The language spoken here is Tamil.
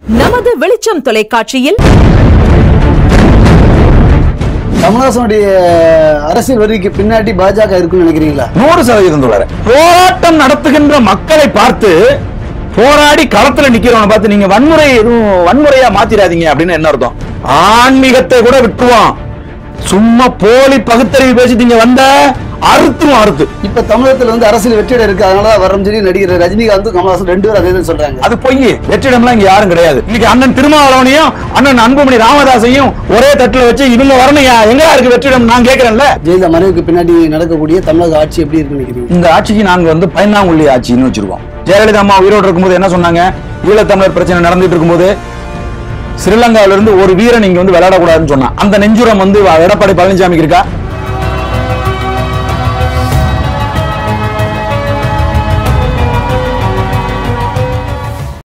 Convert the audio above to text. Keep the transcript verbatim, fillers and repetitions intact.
நமது வெளிச்சம் தொலைக்காட்சியில் கமலஹாசனுடைய அரசியல் வருகைக்கு பின்னாடி பாஜக இருக்குன்னு நினைக்கிறீங்களா? நூறு சதவீதம் தோழர். போராட்டம் நடத்துகின்ற மக்களை பார்த்து போராடி களத்துல நிக்கிறவனை பார்த்து நீங்க வன்முறை எதுவும் வன்முறையா மாத்திராதீங்க அப்படின்னு என்ன அர்த்தம்? ஆன்மீகத்தை கூட விட்டுருவோம், சும்மா போலி பகுத்தறிவு பேசிட்டீங்க வந்த அறுத்தும் அறுத்து. இப்ப தமிழகத்துல வந்து அரசியல் வெற்றிடம் இருக்கு, அதனால வரும் சொல்லி நடிகர் ரஜினிகாந்த் கமலஹாசன் ரெண்டு பேரும் அதே சொல்றாங்க. அது பொய், வெற்றிடம்லாம் இங்க யாரும் கிடையாது. இன்னைக்கு அண்ணன் திருமாவளவனையும் அண்ணன் அன்புமணி ராமதாசையும் ஒரே தட்டுல வச்சு இவங்க வரணும், எங்க இருக்கு வெற்றிடம் நான் கேட்கிறேன்ல. ஜெயலலிதா மறைவுக்கு பின்னாடி நடக்கக்கூடிய தமிழக ஆட்சி எப்படி இருக்குன்னு நினைக்கிறீங்க? இந்த ஆட்சிக்கு நாங்க வந்து பயனாங்குள்ளி ஆட்சின்னு வச்சிருக்கோம். ஜெயலலிதா அம்மா உயிரோடு இருக்கும்போது என்ன சொன்னாங்க? ஈழத்தமிழர் பிரச்சனை நடந்துட்டு இருக்கும்போது ஸ்ரீலங்காவில இருந்து ஒரு வீரன் இங்க வந்து விளையாடக்கூடாதுன்னு சொன்னா, அந்த நெஞ்சுரம் வந்து எடப்பாடி பழனிசாமிக்கு இருக்கா?